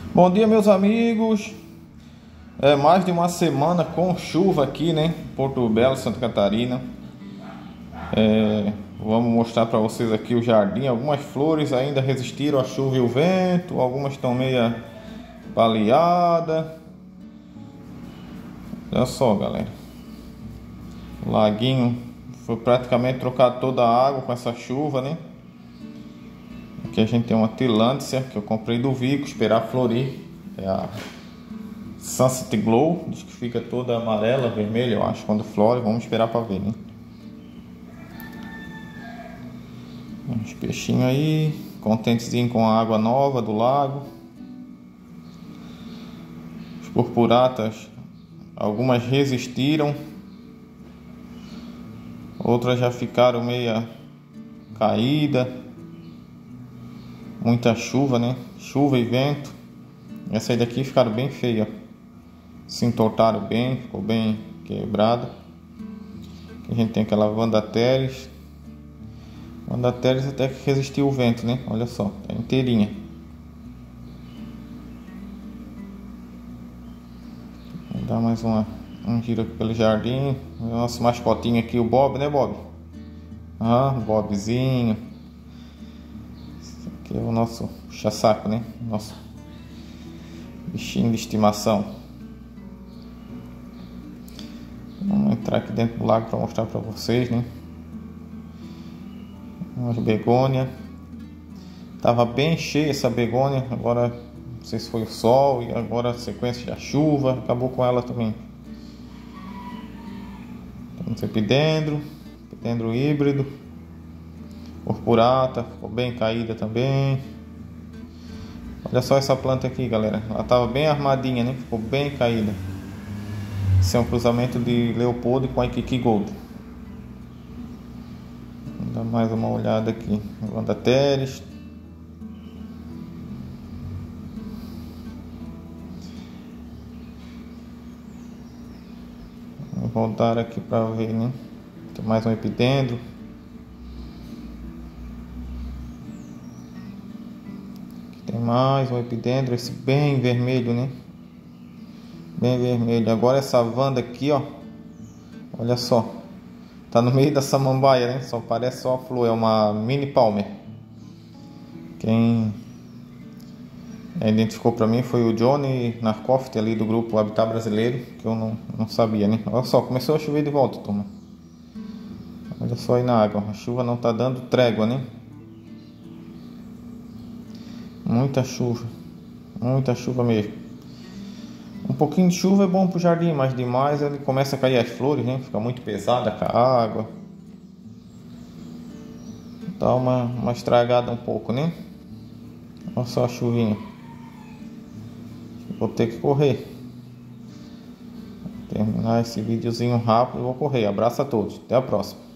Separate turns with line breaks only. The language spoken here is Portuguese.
Bom dia, meus amigos. É mais de uma semana com chuva aqui, né? Porto Belo, Santa Catarina. Vamos mostrar para vocês aqui o jardim. Algumas flores ainda resistiram à chuva e o vento. Algumas estão meia baleadas. Olha só, galera. O laguinho foi praticamente trocado toda a água com essa chuva, né? Aqui a gente tem uma tillandsia que eu comprei do Vico, esperar florir. É a Sunset Glow, diz que fica toda amarela, vermelha, eu acho, quando flore. Vamos esperar para ver, né? Uns peixinhos aí, contentezinho com a água nova do lago. Os purpuratas, algumas resistiram, outras já ficaram meia caída. Muita chuva, né? Chuva e vento. Essa aí daqui ficaram bem feia. Se entortaram bem, ficou bem quebrada. Aqui a gente tem aquela Vanda teres. Vanda teres até que resistiu o vento, né? Olha só, tá inteirinha. Vou dar mais um giro aqui pelo jardim. Nosso mascotinho aqui, o Bob, né, Bob? Ah, Bobzinho. Esse aqui é o nosso puxa-saco, né? Nosso bichinho de estimação. Vamos entrar aqui dentro do lago para mostrar para vocês, né? Umas begônia. Tava bem cheia essa begônia. Agora não sei se foi o sol e agora a sequência da chuva acabou com ela também. Temos epidendro híbrido, purpurata, ficou bem caída também. Olha só essa planta aqui, galera. Ela tava bem armadinha, né? Ficou bem caída. Esse é um cruzamento de Leopoldo com a Ikiki Gold. Vou dar mais uma olhada aqui. Vanda teres. Vou voltar aqui para ver, né? Tem mais um epidendro. Aqui tem mais um epidendro, esse bem vermelho, né? Bem vermelho. Agora essa Vanda aqui, ó. Olha só. Tá no meio da samambaia, né? Só parece só a flor. É uma mini palmer. Quem identificou pra mim foi o Johnny Narcoft ali do grupo Habitat Brasileiro. Que eu não sabia, né? Olha só, começou a chover de volta, turma. Olha só aí na água. A chuva não tá dando trégua, né? Muita chuva mesmo. Um pouquinho de chuva é bom pro jardim, mas demais ele começa a cair as flores, né? Fica muito pesada com a água. Dá uma estragada um pouco, né? Olha só a chuvinha. Vou ter que correr. Vou terminar esse videozinho rápido e vou correr. Abraço a todos. Até a próxima.